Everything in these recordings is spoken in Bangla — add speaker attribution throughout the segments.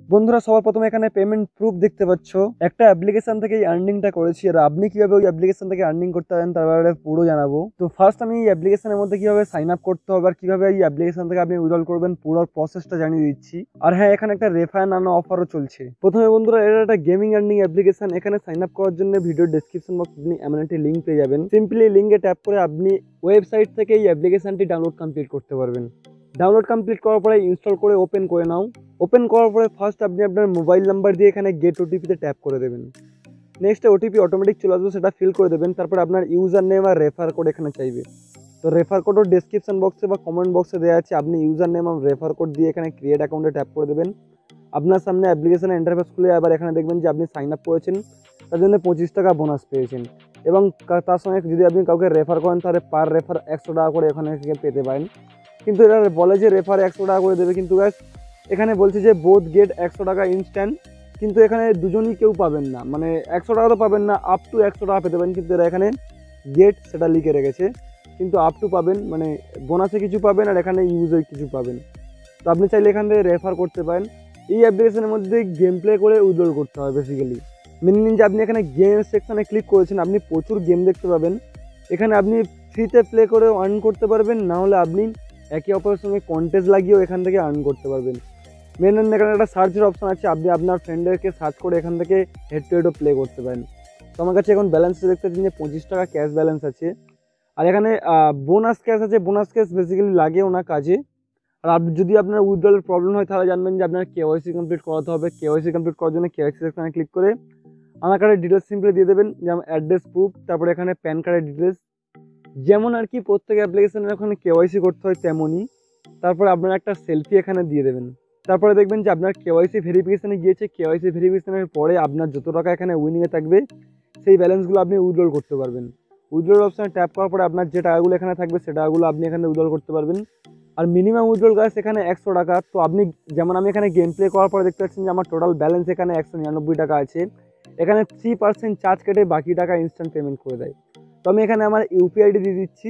Speaker 1: বন্ধুরা সবার প্রথমে এখানে পেমেন্ট প্রুফ দেখতে পাচ্ছ। একটা অ্যাপ্লিকেশন থেকে এই আর্নিংটা করেছি, আর আপনি কিভাবে ওই অ্যাপ্লিকেশন থেকে আর্নিং করতে পারেন তার ব্যাপারে পুরো জানাবো। তো ফার্স্ট আমি এই অ্যাপ্লিকেশনের মধ্যে কিভাবে সাইন আপ করতে হবে আর কিভাবে এই অ্যাপ্লিকেশন থেকে আপনি উইথড্রল করবেন পুরো প্রসেসটা জানিয়ে দিচ্ছি। আর হ্যাঁ, এখানে একটা রেফার নানো অফারও চলছে। প্রথমে বন্ধুরা, এটা একটা গেমিং আর্নিং অ্যাপ্লিকেশন। এখানে সাইন আপ করার জন্য ভিডিও ডেসক্রিপশন বক্সে আপনি এমন একটি লিঙ্ক পেয়ে যাবেন। সিম্পলি লিঙ্কে ট্যাপ করে আপনি ওয়েবসাইট থেকে এই অ্যাপ্লিকেশনটি ডাউনলোড কমপ্লিট করতে পারবেন। ডাউনলোড কমপ্লিট করার পরে ইনস্টল করে ওপেন করে নাও। ওপেন করার পরে ফার্স্ট আপনি আপনার মোবাইল নাম্বার দিয়ে এখানে গেট ওটিপিতে ট্যাপ করে দেবেন। নেক্সট ওটিপি অটোমেটিক চলে আসবে, সেটা ফিল করে দেবেন। তারপরে আপনার ইউজার নেম আর রেফার কোড এখানে চাইবে। তো রেফার কোডও ডেসক্রিপশন বক্সে বা কমেন্ট বক্সে দেওয়া আছে। আপনি ইউজার নেম আর রেফার কোড দিয়ে এখানে ক্রিয়েট অ্যাকাউন্টে ট্যাপ করে দেবেন। আপনার সামনে অ্যাপ্লিকেশনের ইন্টারফেস খুলে আবার এখানে দেখবেন যে আপনি সাইন আপ করেছেন, তার জন্য 25 টাকা বোনাস পেয়েছেন। এবং তার সঙ্গে যদি আপনি কাউকে রেফার করেন তাহলে পার রেফার 100 টাকা করে এখানে পেতে পারেন। কিন্তু এরা বলে যে রেফার 100 টাকা করে দেবে, কিন্তু গাইস এখানে বলছে যে বোথ গেট 100 টাকা ইনস্ট্যান্ট। কিন্তু এখানে দুজনই কেউ পাবেন না, মানে 100 টাকা তো পাবেন না, আপ টু 100 টাকা পেতে পারেন। কিন্তু এরা এখানে গেট সেটা লিখে রেখেছে, কিন্তু আপ টু পাবেন, মানে বোনাসে কিছু পাবেন আর এখানে ইউজে কিছু পাবেন। তো আপনি চাইলে এখান থেকে রেফার করতে পারেন। এই অ্যাপ্লিকেশনের মধ্যে গেম প্লে করে উইথড্রল করতে হয় বেসিক্যালি। মেনে নিন যে আপনি এখানে গেম সেকশনে ক্লিক করেছেন, আপনি প্রচুর গেম দেখতে পাবেন। এখানে আপনি ফ্রিতে প্লে করে আর্ন করতে পারবেন, না হলে আপনি একে অপরের সঙ্গে কন্টেস্ট লাগিয়েও এখান থেকে আর্ন করতে পারবেন। মেন এখানে একটা সার্চের অপশন আছে, আপনি আপনার ফ্রেন্ডদেরকে সার্চ করে এখান থেকে হেড টু হেডও প্লে করতে পারেন। তো আমার কাছে এখন ব্যালেন্স দেখতে পাচ্ছেন যে 25 টাকা ক্যাশ ব্যালেন্স আছে। আর এখানে বোনাস ক্যাশ আছে। বোনাস ক্যাশ বেসিক্যালি লাগেও না কাজে। আর আপনি যদি আপনার উইথড্রলের প্রবলেম হয় তাহলে জানবেন যে আপনার কেওয়াইসি কমপ্লিট করাতে হবে। কেওয়াইসি কমপ্লিট করার জন্য কেওয়াইসি সেকশনে ক্লিক করে আধার কার্ডের ডিটেলস সিম্পলি দিয়ে দেবেন, যেমন অ্যাড্রেস প্রুফ, তারপরে এখানে প্যান কার্ডের ডিটেলস, যেমন আর কি প্রত্যেক অ্যাপ্লিকেশনের ওখানে কেওয়াইসি করতে হয় তেমনই। তারপরে আপনার একটা সেলফি এখানে দিয়ে দেবেন। তারপরে দেখবেন যে আপনার কেওয়াইসি ভেরিফিকেশানে গিয়েছে। কেওয়াইসি ভেরিফিকেশানের পরে আপনার যত টাকা এখানে উইনিংয়ে থাকবে সেই ব্যালেন্সগুলো আপনি উইথড্রল করতে পারবেন। উইথড্রল অপশানে ট্যাপ করার পরে আপনার যে টাকাগুলো এখানে থাকবে সে টাকাগুলো আপনি এখানে উইথড্রল করতে পারবেন। আর মিনিমাম উইথড্রল গাছ এখানে 100 টাকা। তো আপনি যেমন আমি এখানে গেম প্লে করার পরে দেখতে পাচ্ছেন যে আমার টোটাল ব্যালেন্স এখানে 199 টাকা আছে। এখানে 3% চার্জ কেটে বাকি টাকা ইনস্ট্যান্ট পেমেন্ট করে দেয়। তো আমি এখানে আমার ইউপিআই আইডি দিয়ে দিচ্ছি।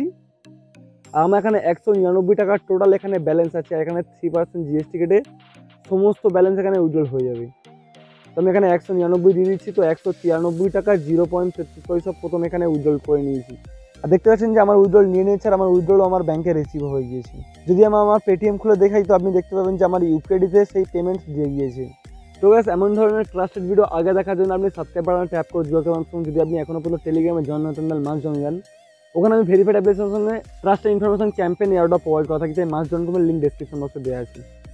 Speaker 1: আমার এখানে 199 টাকার টোটাল এখানে ব্যালেন্স আছে। এখানে 3% জিএসটি কেটে সমস্ত ব্যালেন্স এখানে উইথড্রল হয়ে যাবে। তো আমি এখানে 199 দিয়ে দিচ্ছি। তো 193 টাকা 0.33 পয়সা প্রথম এখানে উইথড্রল করে নিয়েছি। আর দেখতে পাচ্ছেন যে আমার উইথড্রল নিয়ে নিয়েছে আর আমার উইথড্রল আমার ব্যাংকে রিসিভ হয়ে গিয়েছে। যদি আমি আমার পেটিএম খুলে দেখাই তো আপনি দেখতে পাবেন যে আমার ইউপিআইডিতে সেই পেমেন্ট দিয়ে গিয়েছে। তো গাইস, এমন ধরনের ট্রাস্টেড ভিডিও আগে দেখার জন্য আপনি সাবস্ক্রাইব বাটনে ট্যাপ করে যদি আপনি এখনো পর্যন্ত টেলিগ্রামে জয়েন না হতেন তাহলে মাস জয়েন যান। ওখানে আমি ভেরিফাইড অ্যাপ্লিকেশনের সঙ্গে trusted information campaign airdrop provide করা থাকি। তাই মাস জয়েন করবেন, লিঙ্ক ডেসক্রিপশন বক্সে দেওয়া আছে।